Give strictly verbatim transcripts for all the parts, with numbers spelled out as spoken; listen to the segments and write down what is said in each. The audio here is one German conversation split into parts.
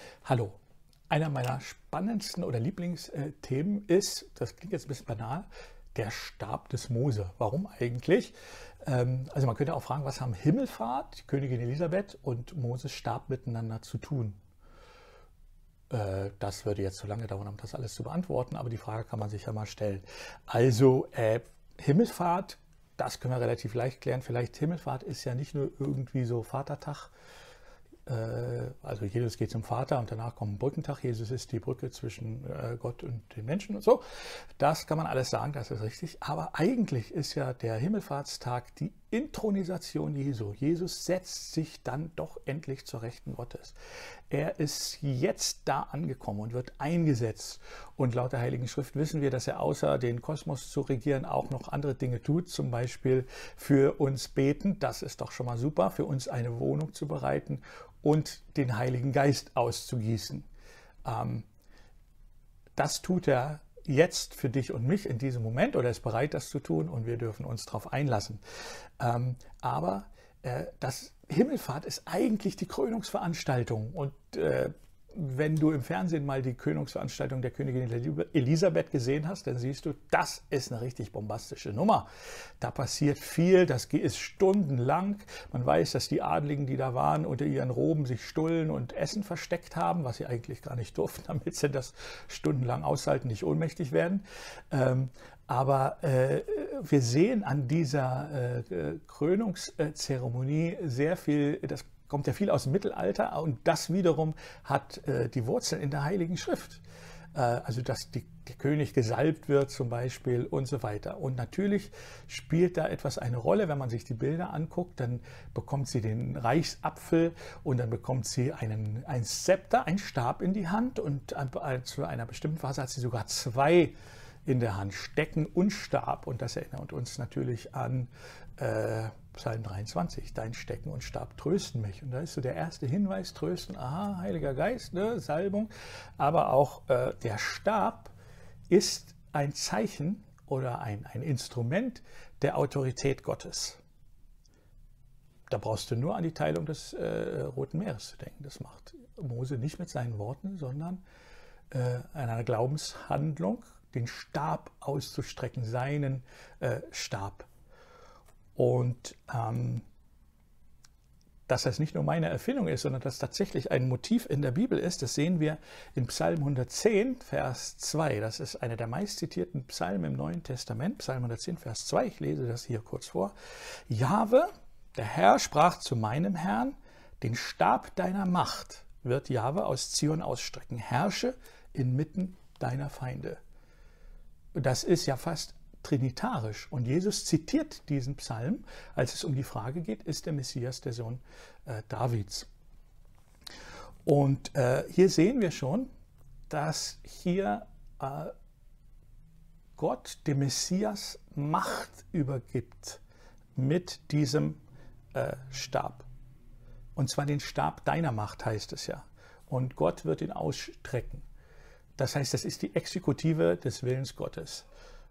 Hallo. Einer meiner spannendsten oder Lieblingsthemen ist, das klingt jetzt ein bisschen banal, der Stab des Mose. Warum eigentlich? Ähm, Also man könnte auch fragen, was haben Himmelfahrt, die Königin Elisabeth und Moses Stab miteinander zu tun? Äh, Das würde jetzt zu lange dauern, um das alles zu beantworten, aber die Frage kann man sich ja mal stellen. Also äh, Himmelfahrt, das können wir relativ leicht klären. Vielleicht Himmelfahrt ist ja nicht nur irgendwie so Vatertag. Also Jesus geht zum Vater und danach kommt ein Brückentag. Jesus ist die Brücke zwischen Gott und den Menschen und so. Das kann man alles sagen, das ist richtig. Aber eigentlich ist ja der Himmelfahrtstag die Inthronisation Jesu. Jesus setzt sich dann doch endlich zur Rechten Gottes. Er ist jetzt da angekommen und wird eingesetzt. Und laut der Heiligen Schrift wissen wir, dass er außer den Kosmos zu regieren auch noch andere Dinge tut. Zum Beispiel für uns beten, das ist doch schon mal super, für uns eine Wohnung zu bereiten und den Heiligen Geist auszugießen. Ähm, das tut er jetzt für dich und mich in diesem Moment oder ist bereit, das zu tun und wir dürfen uns darauf einlassen. Ähm, aber äh, das Himmelfahrt ist eigentlich die Krönungsveranstaltung und äh, wenn du im Fernsehen mal die Krönungsveranstaltung der Königin Elisabeth gesehen hast, dann siehst du, das ist eine richtig bombastische Nummer. Da passiert viel, das ist stundenlang. Man weiß, dass die Adligen, die da waren, unter ihren Roben sich Stullen und Essen versteckt haben, was sie eigentlich gar nicht durften, damit sie das stundenlang aushalten, nicht ohnmächtig werden. Ähm, aber äh, wir sehen an dieser äh, Krönungszeremonie sehr viel, das kommt ja viel aus dem Mittelalter und das wiederum hat äh, die Wurzeln in der Heiligen Schrift. Äh, also dass die, der König gesalbt wird zum Beispiel und so weiter. Und natürlich spielt da etwas eine Rolle, wenn man sich die Bilder anguckt, dann bekommt sie den Reichsapfel und dann bekommt sie einen, ein Zepter, einen Stab in die Hand und zu einer bestimmten Phase hat sie sogar zwei in der Hand, Stecken und Stab. Und das erinnert uns natürlich an äh, Psalm dreiundzwanzig, dein Stecken und Stab trösten mich. Und da ist so der erste Hinweis, trösten, aha, Heiliger Geist, ne, Salbung. Aber auch äh, der Stab ist ein Zeichen oder ein, ein Instrument der Autorität Gottes. Da brauchst du nur an die Teilung des äh, Roten Meeres zu denken. Das macht Mose nicht mit seinen Worten, sondern äh, in einer Glaubenshandlung, den Stab auszustrecken, seinen äh, Stab. Und ähm, dass das nicht nur meine Erfindung ist, sondern dass tatsächlich ein Motiv in der Bibel ist, das sehen wir in Psalm hundertzehn, Vers zwei. Das ist einer der meistzitierten Psalmen im Neuen Testament. Psalm hundertzehn, Vers zwei. Ich lese das hier kurz vor. Jahwe, der Herr, sprach zu meinem Herrn, den Stab deiner Macht wird Jahwe aus Zion ausstrecken. Herrsche inmitten deiner Feinde. Das ist ja fast trinitarisch. Und Jesus zitiert diesen Psalm, als es um die Frage geht, ist der Messias der Sohn äh, Davids. Und äh, hier sehen wir schon, dass hier äh, Gott dem Messias Macht übergibt mit diesem äh, Stab. Und zwar den Stab deiner Macht heißt es ja. Und Gott wird ihn ausstrecken. Das heißt, das ist die Exekutive des Willens Gottes.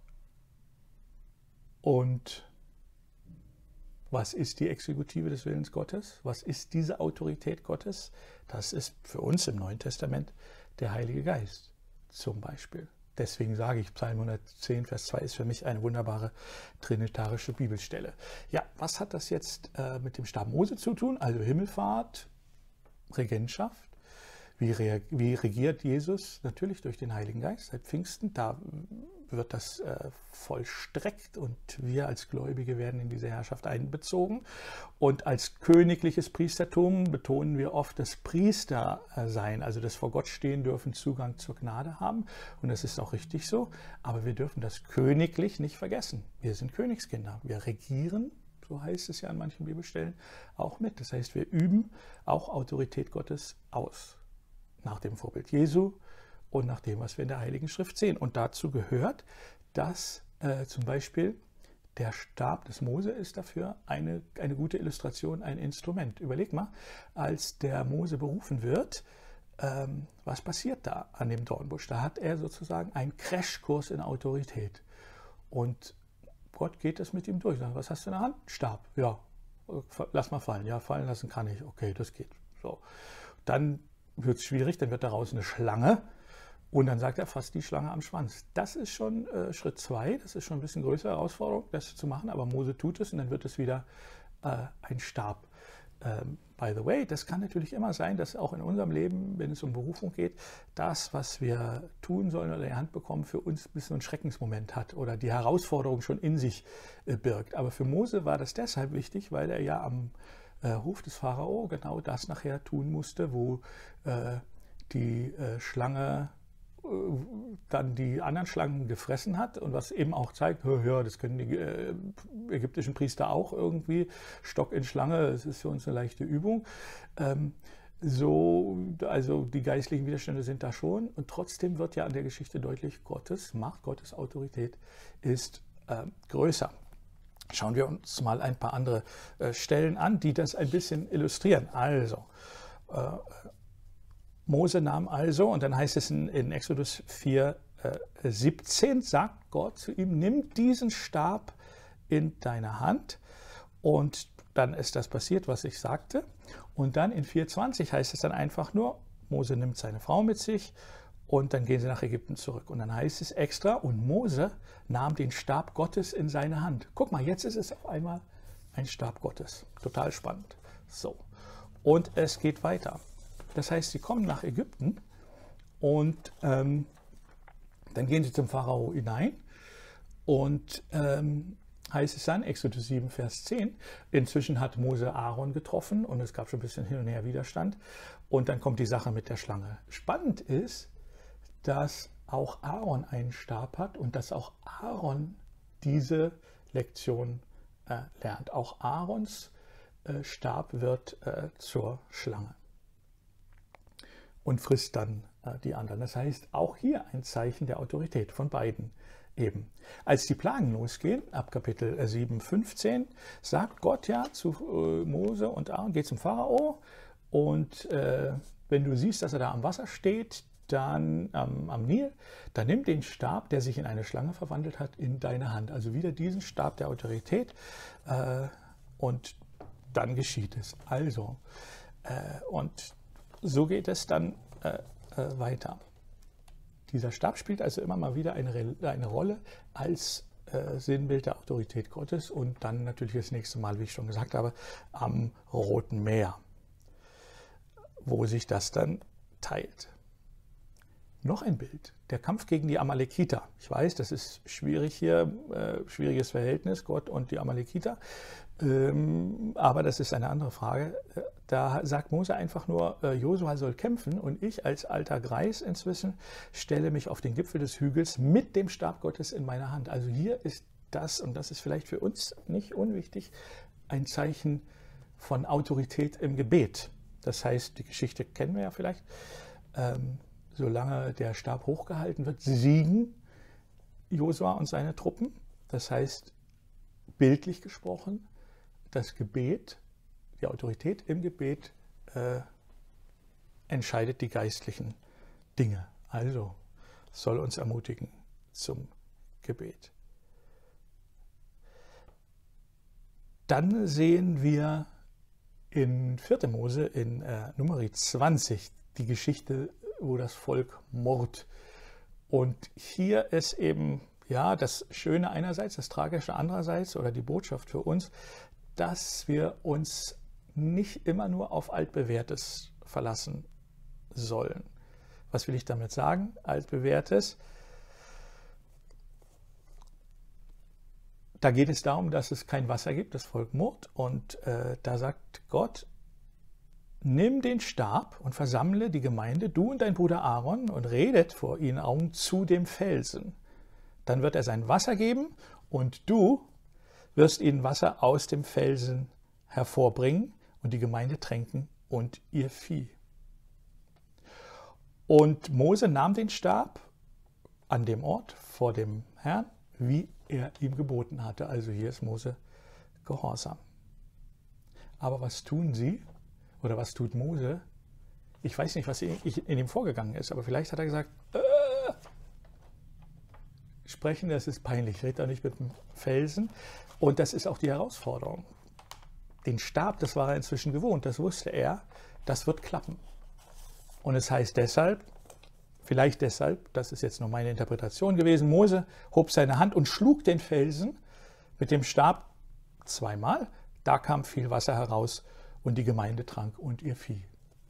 Und was ist die Exekutive des Willens Gottes? Was ist diese Autorität Gottes? Das ist für uns im Neuen Testament der Heilige Geist zum Beispiel. Deswegen sage ich, Psalm hundertzehn, Vers zwei ist für mich eine wunderbare trinitarische Bibelstelle. Ja, was hat das jetzt äh, mit dem Stab Mose zu tun? Also Himmelfahrt, Regentschaft. Wie, re wie regiert Jesus? Natürlich durch den Heiligen Geist seit Pfingsten. Da wird das äh, vollstreckt und wir als Gläubige werden in diese Herrschaft einbezogen. Und als königliches Priestertum betonen wir oft das Priestersein, also das vor Gott stehen dürfen, Zugang zur Gnade haben. Und das ist auch richtig so. Aber wir dürfen das königlich nicht vergessen. Wir sind Königskinder. Wir regieren, so heißt es ja an manchen Bibelstellen, auch mit. Das heißt, wir üben auch Autorität Gottes aus. Nach dem Vorbild Jesu und nach dem, was wir in der Heiligen Schrift sehen. Und dazu gehört, dass äh, zum Beispiel der Stab des Mose ist dafür eine, eine gute Illustration, ein Instrument. Überleg mal, als der Mose berufen wird, ähm, was passiert da an dem Dornbusch? Da hat er sozusagen einen Crashkurs in Autorität. Und Gott geht das mit ihm durch. Sagt, was hast du in der Hand? Stab. Ja, lass mal fallen. Ja, fallen lassen kann ich. Okay, das geht. So. Dann wird es schwierig, dann wird daraus eine Schlange und dann sagt er, fasst die Schlange am Schwanz. Das ist schon äh, Schritt zwei, das ist schon ein bisschen größere Herausforderung, das zu machen, aber Mose tut es und dann wird es wieder äh, ein Stab. Ähm, by the way, das kann natürlich immer sein, dass auch in unserem Leben, wenn es um Berufung geht, das, was wir tun sollen oder in die Hand bekommen, für uns ein bisschen einen Schreckensmoment hat oder die Herausforderung schon in sich äh, birgt. Aber für Mose war das deshalb wichtig, weil er ja am äh, Hof des Pharao genau das nachher tun musste, wo äh, die äh, Schlange dann die anderen Schlangen gefressen hat und was eben auch zeigt, ja, das können die äh, ägyptischen Priester auch irgendwie, Stock in Schlange, das ist für uns eine leichte Übung. Ähm, so, also die geistlichen Widerstände sind da schon und trotzdem wird ja an der Geschichte deutlich, Gottes Macht, Gottes Autorität ist äh, größer. Schauen wir uns mal ein paar andere äh, Stellen an, die das ein bisschen illustrieren. Also, äh, Mose nahm also, und dann heißt es in, in Exodus vier, siebzehn, sagt Gott zu ihm, nimm diesen Stab in deine Hand. Und dann ist das passiert, was ich sagte. Und dann in vier zwanzig heißt es dann einfach nur, Mose nimmt seine Frau mit sich und dann gehen sie nach Ägypten zurück. Und dann heißt es extra, und Mose nahm den Stab Gottes in seine Hand. Guck mal, jetzt ist es auf einmal ein Stab Gottes. Total spannend. So, und es geht weiter. Das heißt, sie kommen nach Ägypten und ähm, dann gehen sie zum Pharao hinein und ähm, heißt es dann, Exodus sieben, Vers zehn, inzwischen hat Mose Aaron getroffen und es gab schon ein bisschen hin und her Widerstand und dann kommt die Sache mit der Schlange. Spannend ist, dass auch Aaron einen Stab hat und dass auch Aaron diese Lektion äh, lernt. Auch Aarons äh, Stab wird äh, zur Schlange und frisst dann äh, die anderen. Das heißt, auch hier ein Zeichen der Autorität von beiden eben. Als die Plagen losgehen, ab Kapitel sieben, fünfzehn, sagt Gott ja zu äh, Mose und Aaron, geh zum Pharao und äh, wenn du siehst, dass er da am Wasser steht, dann ähm, am Nil, dann nimm den Stab, der sich in eine Schlange verwandelt hat, in deine Hand. Also wieder diesen Stab der Autorität äh, und dann geschieht es. Also, äh, und so geht es dann äh, äh, weiter. Dieser Stab spielt also immer mal wieder eine, eine Rolle als äh, Sinnbild der Autorität Gottes und dann natürlich das nächste Mal, wie ich schon gesagt habe, am Roten Meer, wo sich das dann teilt. Noch ein Bild, der Kampf gegen die Amalekiter. Ich weiß, das ist schwierig hier, äh, schwieriges Verhältnis, Gott und die Amalekiter, ähm, aber das ist eine andere Frage. Da sagt Mose einfach nur, äh, Josua soll kämpfen und ich als alter Greis inzwischen stelle mich auf den Gipfel des Hügels mit dem Stab Gottes in meiner Hand. Also hier ist das, und das ist vielleicht für uns nicht unwichtig, ein Zeichen von Autorität im Gebet. Das heißt, die Geschichte kennen wir ja vielleicht, ähm, solange der Stab hochgehalten wird, siegen Josua und seine Truppen. Das heißt, bildlich gesprochen, das Gebet, die Autorität im Gebet äh, entscheidet die geistlichen Dinge. Also soll uns ermutigen zum Gebet. Dann sehen wir in vierte Mose, in äh, Numeri zwanzig, die Geschichte, wo das Volk murrt. Und hier ist eben ja das Schöne einerseits, das Tragische andererseits oder die Botschaft für uns, dass wir uns nicht immer nur auf Altbewährtes verlassen sollen. Was will ich damit sagen? Altbewährtes. Da geht es darum, dass es kein Wasser gibt, das Volk murrt. Und äh, da sagt Gott, nimm den Stab und versammle die Gemeinde, du und dein Bruder Aaron, und redet vor ihren Augen zu dem Felsen. Dann wird er sein Wasser geben und du wirst ihnen Wasser aus dem Felsen hervorbringen und die Gemeinde tränken und ihr Vieh. Und Mose nahm den Stab an dem Ort vor dem Herrn, wie er ihm geboten hatte. Also hier ist Mose gehorsam. Aber was tun sie? Oder was tut Mose? Ich weiß nicht, was in ihm vorgegangen ist, aber vielleicht hat er gesagt, äh, sprechen, das ist peinlich, redet doch nicht mit dem Felsen. Und das ist auch die Herausforderung. Den Stab, das war er inzwischen gewohnt, das wusste er, das wird klappen. Und es heißt deshalb, vielleicht deshalb, das ist jetzt nur meine Interpretation gewesen, Mose hob seine Hand und schlug den Felsen mit dem Stab zweimal. Da kam viel Wasser heraus und die Gemeinde trank und ihr Vieh.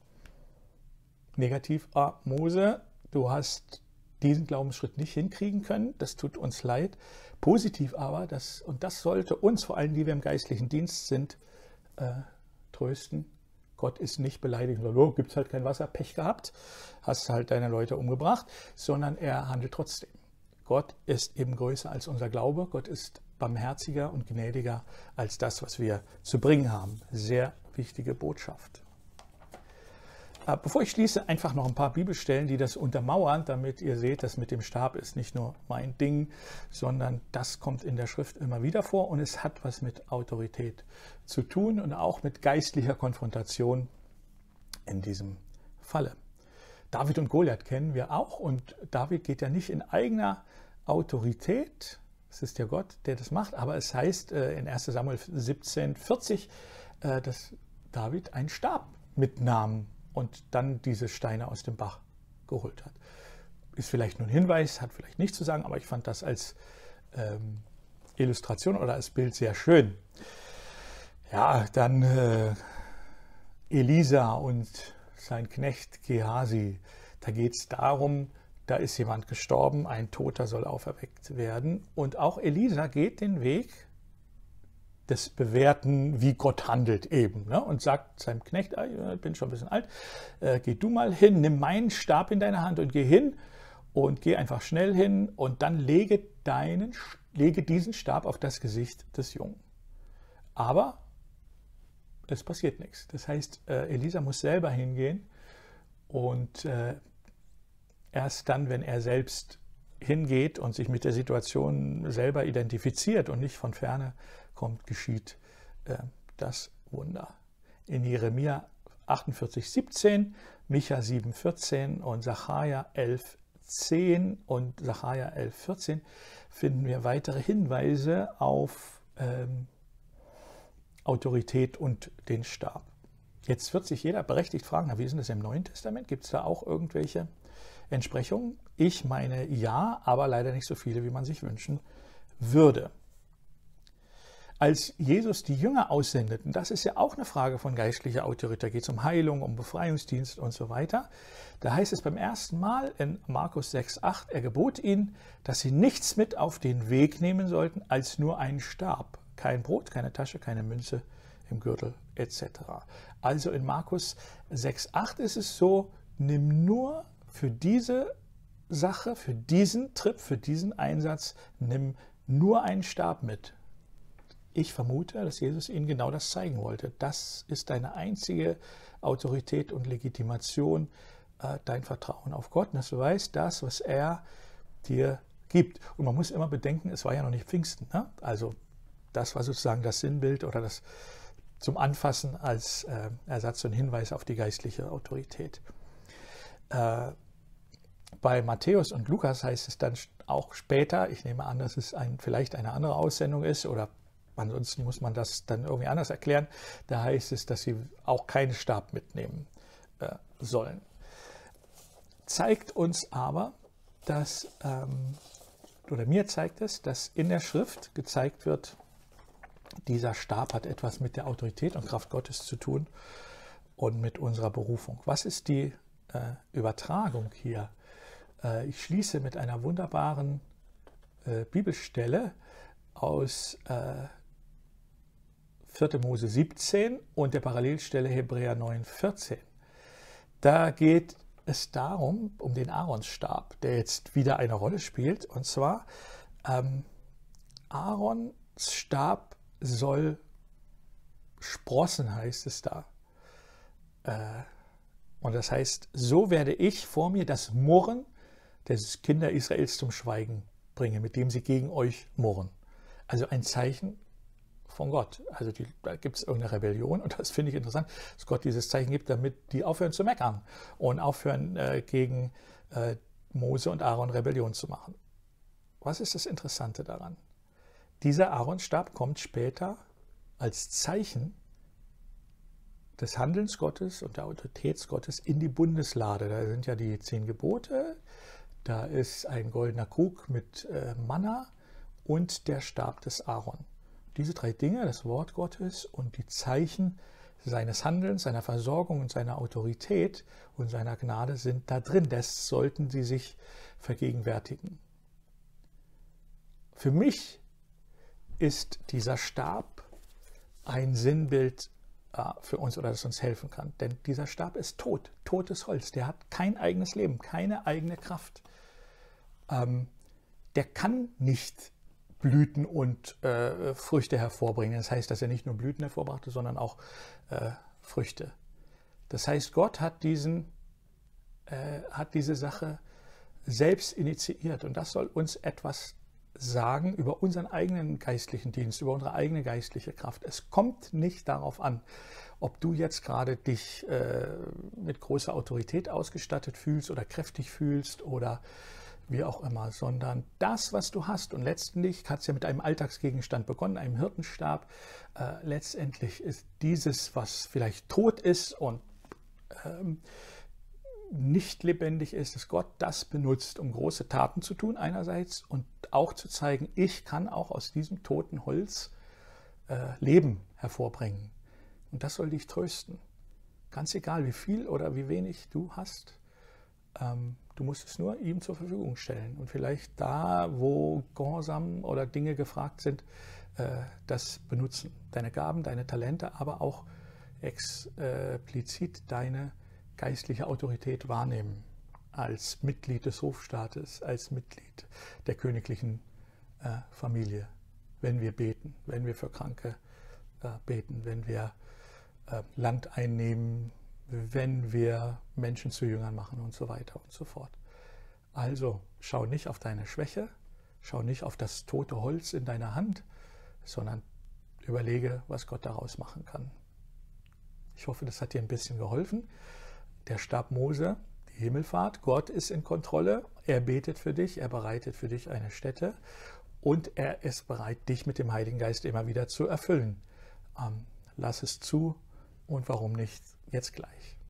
Negativ, ah, Mose, du hast diesen Glaubensschritt nicht hinkriegen können, das tut uns leid. Positiv aber, das, und das sollte uns, vor allem die wir im geistlichen Dienst sind, äh, trösten. Gott ist nicht beleidigt und sagt, oh, gibt es halt kein Wasser, Pech gehabt, hast halt deine Leute umgebracht, sondern er handelt trotzdem. Gott ist eben größer als unser Glaube, Gott ist barmherziger und gnädiger als das, was wir zu bringen haben. Sehr wichtige Botschaft. Bevor ich schließe, einfach noch ein paar Bibelstellen, die das untermauern, damit ihr seht, das mit dem Stab ist nicht nur mein Ding, sondern das kommt in der Schrift immer wieder vor und es hat was mit Autorität zu tun und auch mit geistlicher Konfrontation in diesem Falle. David und Goliath kennen wir auch und David geht ja nicht in eigener Autorität, es ist ja Gott, der das macht, aber es heißt in erster Samuel siebzehn vierzig, dass David einen Stab mitnahm und dann diese Steine aus dem Bach geholt hat. Ist vielleicht nur ein Hinweis, hat vielleicht nichts zu sagen, aber ich fand das als ähm, Illustration oder als Bild sehr schön. Ja, dann äh, Elisa und sein Knecht Gehasi. Da geht es darum, da ist jemand gestorben, ein Toter soll auferweckt werden. Und auch Elisa geht den Weg des Bewerten, wie Gott handelt eben, ne? Und sagt seinem Knecht, ich bin schon ein bisschen alt, äh, geh du mal hin, nimm meinen Stab in deine Hand und geh hin und geh einfach schnell hin und dann lege, deinen, lege diesen Stab auf das Gesicht des Jungen. Aber es passiert nichts. Das heißt, äh, Elisa muss selber hingehen und äh, erst dann, wenn er selbst hingeht und sich mit der Situation selber identifiziert und nicht von ferne kommt, geschieht äh, das Wunder. In Jeremia achtundvierzig siebzehn, Micha sieben vierzehn und Sacharja elf zehn und Sacharja elf vierzehn finden wir weitere Hinweise auf ähm, Autorität und den Stab. Jetzt wird sich jeder berechtigt fragen, na, wie ist denn das im Neuen Testament? Gibt es da auch irgendwelche Entsprechungen? Ich meine ja, aber leider nicht so viele, wie man sich wünschen würde. Als Jesus die Jünger aussendet, und das ist ja auch eine Frage von geistlicher Autorität, da geht es um Heilung, um Befreiungsdienst und so weiter, da heißt es beim ersten Mal in Markus sechs acht, er gebot ihnen, dass sie nichts mit auf den Weg nehmen sollten, als nur einen Stab. Kein Brot, keine Tasche, keine Münze im Gürtel et cetera. Also in Markus sechs acht ist es so, nimm nur für diese Sache, für diesen Trip, für diesen Einsatz, nimm nur einen Stab mit. Ich vermute, dass Jesus ihnen genau das zeigen wollte. Das ist deine einzige Autorität und Legitimation, äh, dein Vertrauen auf Gott. Und dass du weißt, das, was er dir gibt. Und man muss immer bedenken, es war ja noch nicht Pfingsten. Ne? Also das war sozusagen das Sinnbild oder das zum Anfassen als äh, Ersatz und Hinweis auf die geistliche Autorität. Äh, bei Matthäus und Lukas heißt es dann auch später, ich nehme an, dass es ein, vielleicht eine andere Aussendung ist oder ansonsten muss man das dann irgendwie anders erklären. Da heißt es, dass sie auch keinen Stab mitnehmen äh, sollen. Zeigt uns aber, dass, ähm, oder mir zeigt es, dass in der Schrift gezeigt wird, dieser Stab hat etwas mit der Autorität und Kraft Gottes zu tun und mit unserer Berufung. Was ist die äh, Übertragung hier? Äh, ich schließe mit einer wunderbaren äh, Bibelstelle aus äh, vierte Mose siebzehn und der Parallelstelle Hebräer neun vierzehn. Da geht es darum, um den Aaronstab, der jetzt wieder eine Rolle spielt. Und zwar, ähm, Aarons Stab soll sprossen, heißt es da. Äh, und das heißt, so werde ich vor mir das Murren des Kinder Israels zum Schweigen bringen, mit dem sie gegen euch murren. Also ein Zeichen von Gott. Also die, da gibt es irgendeine Rebellion und das finde ich interessant, dass Gott dieses Zeichen gibt, damit die aufhören zu meckern und aufhören äh, gegen äh, Mose und Aaron Rebellion zu machen. Was ist das Interessante daran? Dieser Aaronstab kommt später als Zeichen des Handelns Gottes und der Autorität Gottes in die Bundeslade. Da sind ja die zehn Gebote, da ist ein goldener Krug mit äh, Manna und der Stab des Aaron. Diese drei Dinge, das Wort Gottes und die Zeichen seines Handelns, seiner Versorgung und seiner Autorität und seiner Gnade sind da drin. Das sollten Sie sich vergegenwärtigen. Für mich ist dieser Stab ein Sinnbild äh, für uns oder das uns helfen kann. Denn dieser Stab ist tot, totes Holz. Der hat kein eigenes Leben, keine eigene Kraft. Ähm, der kann nicht Blüten und äh, Früchte hervorbringen. Das heißt, dass er nicht nur Blüten hervorbrachte, sondern auch äh, Früchte. Das heißt, Gott hat, diesen, äh, hat diese Sache selbst initiiert. Und das soll uns etwas sagen über unseren eigenen geistlichen Dienst, über unsere eigene geistliche Kraft. Es kommt nicht darauf an, ob du jetzt gerade dich äh, mit großer Autorität ausgestattet fühlst oder kräftig fühlst oder wie auch immer, sondern das, was du hast. Und letztendlich hat es ja mit einem Alltagsgegenstand begonnen, einem Hirtenstab. Äh, letztendlich ist dieses, was vielleicht tot ist und ähm, nicht lebendig ist, dass Gott das benutzt, um große Taten zu tun einerseits und auch zu zeigen, ich kann auch aus diesem toten Holz äh, Leben hervorbringen. Und das soll dich trösten. Ganz egal, wie viel oder wie wenig du hast. Ähm, du musst es nur ihm zur Verfügung stellen. Und vielleicht da, wo Gehorsam oder Dinge gefragt sind, äh, das benutzen. Deine Gaben, deine Talente, aber auch explizit deine geistliche Autorität wahrnehmen. Als Mitglied des Hofstaates, als Mitglied der königlichen äh, Familie. Wenn wir beten, wenn wir für Kranke äh, beten, wenn wir äh, Land einnehmen, wenn wir Menschen zu Jüngern machen und so weiter und so fort. Also schau nicht auf deine Schwäche, schau nicht auf das tote Holz in deiner Hand, sondern überlege, was Gott daraus machen kann. Ich hoffe, das hat dir ein bisschen geholfen. Der Stab Mose, die Himmelfahrt, Gott ist in Kontrolle, er betet für dich, er bereitet für dich eine Stätte und er ist bereit, dich mit dem Heiligen Geist immer wieder zu erfüllen. Ähm, lass es zu und warum nicht jetzt gleich.